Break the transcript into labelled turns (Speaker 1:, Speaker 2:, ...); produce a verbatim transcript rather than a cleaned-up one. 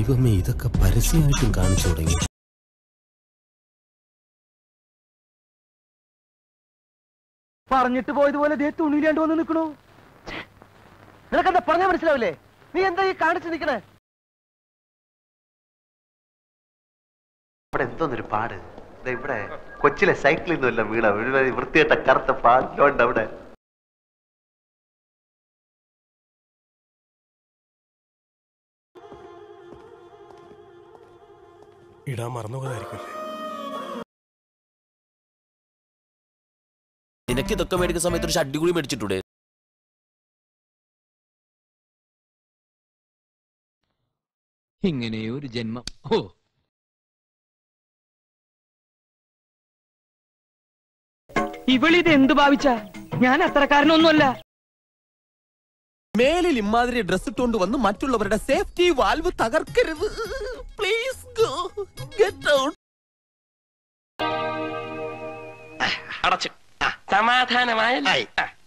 Speaker 1: ദൈവമേ, ഇതൊക്കെ പരസ്യമായിട്ടും കാണിച്ചു തുടങ്ങി.
Speaker 2: പറഞ്ഞിട്ട് പോയതുപോലെ ദേ തുണിയിലാണ്ട് വന്ന് നിൽക്കണു. നിനക്കെന്താ പറഞ്ഞാ മനസ്സിലാവില്ലേ? നീ എന്താ ഈ കാണിച്ചു നിൽക്കണേ?
Speaker 3: അവിടെ എന്തോന്നൊരു പാട്. ഇവിടെ കൊച്ചിലെ സൈക്കിളിൽ നിന്നുമല്ല വീണ വൃത്തിയായിട്ട കറുത്ത പാടിലുണ്ട് അവിടെ.
Speaker 4: ഇടാൻ മറന്നുപോയതായിരിക്കുമല്ലേ?
Speaker 5: നിനക്ക് ഇതൊക്കെ മേടിക്കുന്ന സമയത്ത് ഒരു ഷഡ്ഡി കൂടി മേടിച്ചിട്ടൂടെ?
Speaker 6: ഇങ്ങനെ ഒരു ജന്മം. ഓ,
Speaker 2: ഇവളിത് എന്ത് ഭാവിച്ച? ഞാൻ അത്രക്കാരനൊന്നുമല്ല.
Speaker 7: മേലിൽ ഇമാതിരി ഡ്രസ് ഇട്ടുകൊണ്ട് വന്ന് മറ്റുള്ളവരുടെ സേഫ്റ്റി വാൽവ് തകർക്കരുത്. Please go get out.
Speaker 8: അടച്ചു സമാധാനമായ